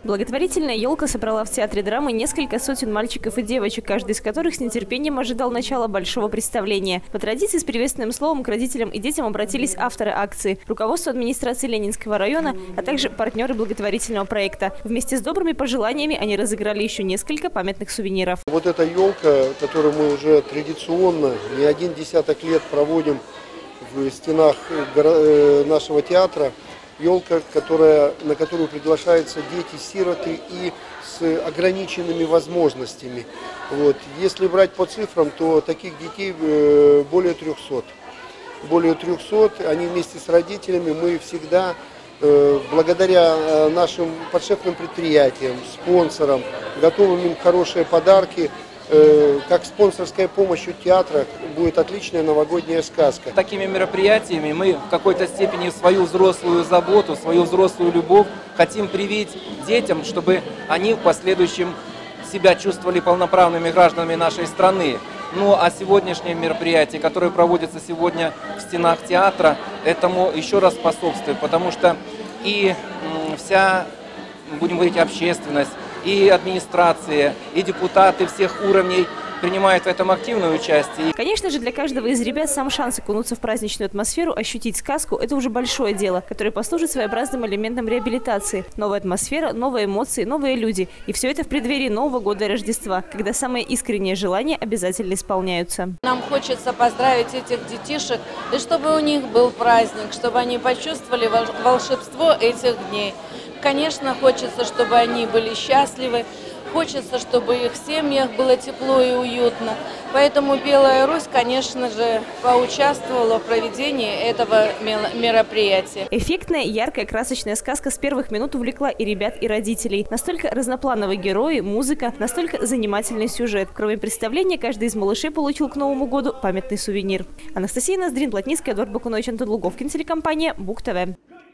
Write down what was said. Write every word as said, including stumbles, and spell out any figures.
Благотворительная елка собрала в театре драмы несколько сотен мальчиков и девочек, каждый из которых с нетерпением ожидал начала большого представления. По традиции с приветственным словом к родителям и детям обратились авторы акции, руководство администрации Ленинского района, а также партнеры благотворительного проекта. Вместе с добрыми пожеланиями они разыграли еще несколько памятных сувениров. Вот эта елка, которую мы уже традиционно не один десяток лет проводим в стенах нашего театра, елка, которая, на которую приглашаются дети-сироты и с ограниченными возможностями. Вот. Если брать по цифрам, то таких детей более трёхсот. Более трёхсот, они вместе с родителями, мы всегда, благодаря нашим подшефным предприятиям, спонсорам, готовим им хорошие подарки. Как спонсорская помощь у театра будет отличная новогодняя сказка. Такими мероприятиями мы в какой-то степени свою взрослую заботу, свою взрослую любовь хотим привить детям, чтобы они в последующем себя чувствовали полноправными гражданами нашей страны. Ну а сегодняшнее мероприятие, которое проводится сегодня в стенах театра, этому еще раз способствует, потому что и вся, будем говорить, общественность, и администрация, и депутаты всех уровней принимают в этом активное участие. Конечно же, для каждого из ребят сам шанс окунуться в праздничную атмосферу, ощутить сказку – это уже большое дело, которое послужит своеобразным элементом реабилитации. Новая атмосфера, новые эмоции, новые люди. И все это в преддверии Нового года и Рождества, когда самые искренние желания обязательно исполняются. Нам хочется поздравить этих детишек, и чтобы у них был праздник, чтобы они почувствовали волшебство этих дней. Конечно, хочется, чтобы они были счастливы, хочется, чтобы их в семьях было тепло и уютно. Поэтому Белая Русь, конечно же, поучаствовала в проведении этого мероприятия. Эффектная, яркая, красочная сказка с первых минут увлекла и ребят, и родителей. Настолько разноплановые герои, музыка, настолько занимательный сюжет. Кроме представления, каждый из малышей получил к Новому году памятный сувенир. Анастасия Ноздрин, Плотницкая, Эдуард Бакунович, Антон Луговкин, телекомпания Бук ТВ.